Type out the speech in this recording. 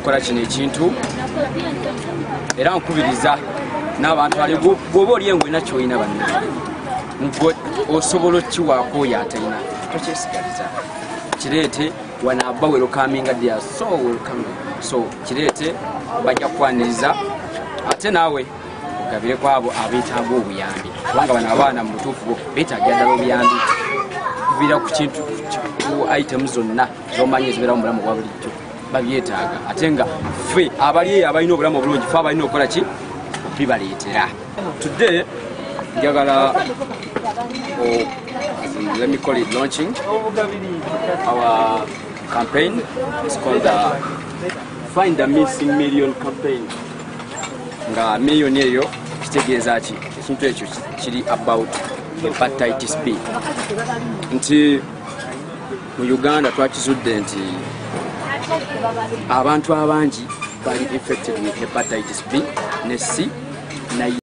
okukola kino ekintu era nkubiriza n'abantu ali bw'oba oli engwe nakyo olina banna ngwe osobola okiwaako oyo atalina tokyesigaliza kireete wanaaba welcoming they are so welcoming so kireete bajja kukwaniriza ate naawe ogabire kwabo abeetaaga obuyambi kubanga bano abaana mu butuufu bwo beetaagira ddala obuyambi kuviira ku kintu ku items zonna zomanyi ezibeera mu bulamu bwa bulijjo babyetaaga ate nga ffe abali abalina obulamu obulungi fe abalina okukola ki bibaleetera today njagala let me call it launching our campaign. It's called the Find the Missing Million campaign. Nga million eyo kitegeeza ki ekintu ekyo kiri about hepatitis B. Nti mu Uganda twakizudde nti abantu abangi bali infected with hepatitis B ne C na